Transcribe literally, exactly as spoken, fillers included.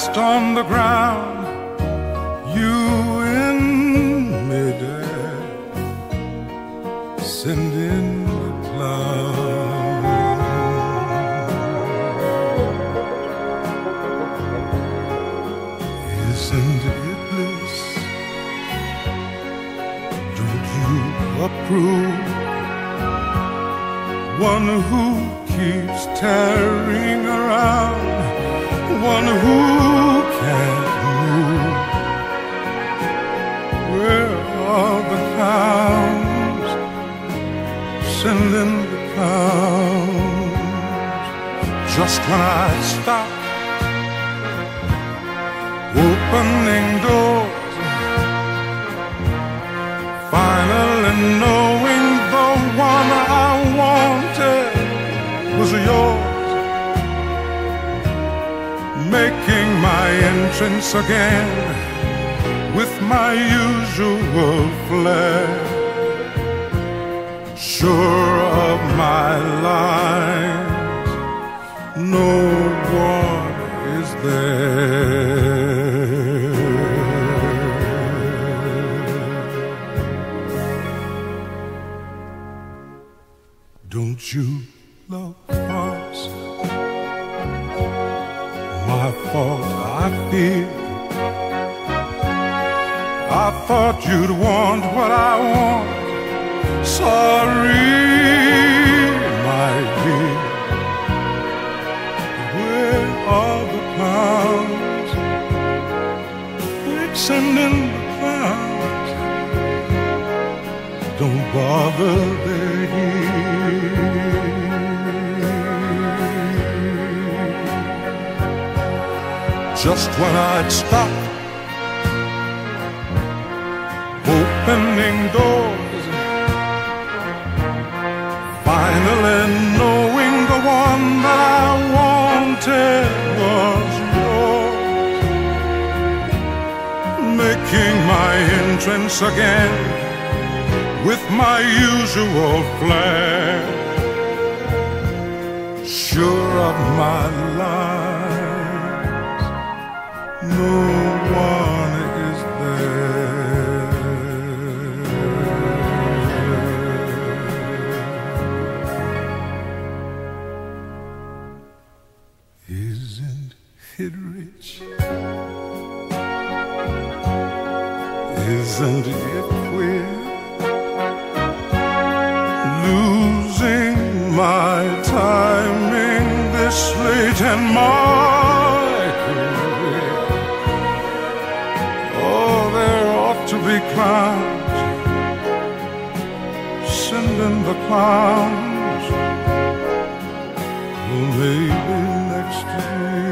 rest on the ground, you in midair, send in the cloud. Isn't it bliss? Don't you approve? One who keeps tearing around, one who can't move. Where are the clowns? Send in the clowns. Just when I stop opening doors, finally knowing the one I wanted was yours, making my entrance again with my usual flair, sure of my lines, no one is there. Don't you love farce? My fault, I fear. I thought you'd want what I want. Sorry, my dear. Where are the clowns? Quick, send in the clowns. Don't bother, they're here. Just when I'd stop opening doors, finally knowing the one that I wanted was yours, making my entrance again with my usual flair, sure of my lines, no one is there. Isn't it rich? Isn't it queer? Losing my timing this late in my career. Oh, there ought to be clowns. Send in the clowns. Well, maybe next year.